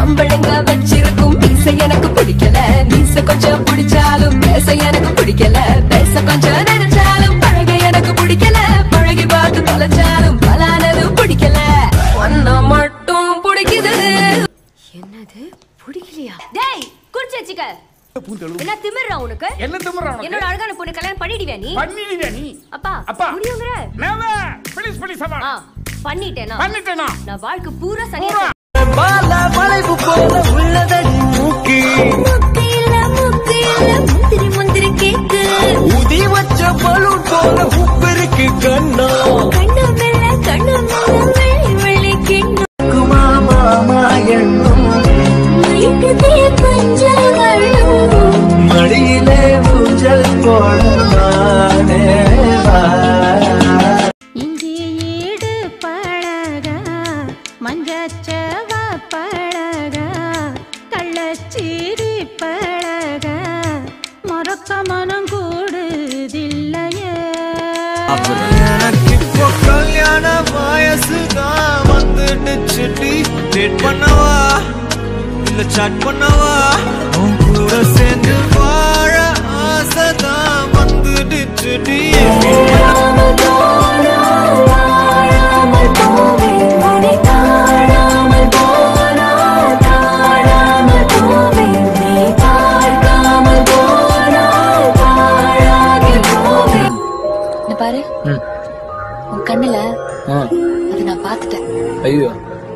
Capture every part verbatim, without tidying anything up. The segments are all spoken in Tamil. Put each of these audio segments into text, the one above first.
ஆம்பளைங்க வச்சிருக்கும் மீச எனக்கு பிடிக்கல. மீச கொஞ்சம் பிடிச்சாலும் பேச எனக்கு பிடிக்கல. பேச கொஞ்சம் நினைச்சாலும் பழக எனக்கு பிடிக்கல. பழகி பார்த்து தொலைச்சாலும் பலானது பிடிக்கல. ஒன்ன மட்டும் பிடிக்குது. என்னது பிடிக்கலையா? டேய் குடிச்சேச்சிக்க என்ன திமிர்றா உனக்கு? என்ன திமிர்றா உனக்கு? என்னோட அழகான பொண்ணு கல்யாணம் பண்ணிடுவியா நீ? பண்ணிடுவியா நீ? அப்பா அப்பா முடியுங்கற? நெவர் ப்ளீஸ் ப்ளீஸ் அப்பா. ஆ பண்ணிட்டேனா? பண்ணிட்டேனா? நான் வாழ்க்கை பூரா சரியா பால வளைவு போல உள்ளதடி மூக்கு. முத்தி இல்ல முத்தி இல்ல முந்திரி முந்திரி கேக்கு. உதி வச்ச பலூன் போல உப்பு இருக்கு கண்ணா. கண்ணு மேல கண்ணு மேல வெள்ளி வெள்ளி கிண்ணு. குமா மாமா எண்ணும் மயக்கதே பஞ்சங்களும். மடியிலே ஊஞ்சல் போடவானே வா. இஞ்சி ஈடு பழகா மஞ்சச்சவ பழகா கள்ளச்சீரி பழகா மொரக்க மனம் கூடுதில்லையே. எனக்கு இப்போ கல்யாண வயசுதான் வந்துடுச்சு. டேட் பண்ணவா இல்ல சாட் பண்ணவா? உன் கூட சேர்ந்து வாழ ஆசைதான் வந்துடுச்சு. காணாமல் போனால் காணாமல் போவேன். உன்னை காணாமல் போனால் காணாமல் போவேன். நீ பார்க்காமல் போனால் பாழாகி போவேன். இங்க பாரு, உன் கண்ணுல அது நான் பார்த்துட்டேன். ஐயோ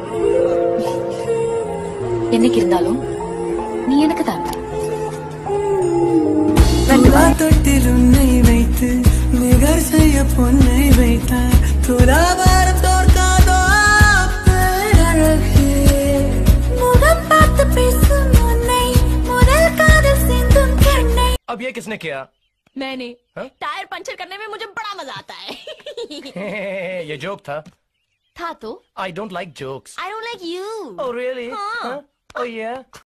என்னைக்கு இருந்தாலும் நீ எனக்கு தான். தொட்டில் உன்னை வைத்து நிகர் செய்ய பொன்னை வைத்தார். துலாபாரம் தோற்காதோ அழகே, முகம் பார்த்து பேசும் உன்னை முதல் காதல் சிந்தும் கண்ணை. अब ये किसने किया? मैंने टायर पंचर करने में मुझे बड़ा मजा आता है. ये जोक था. था तो I don't like jokes. I don't like you. Oh really? हाँ. Huh? Oh yeah.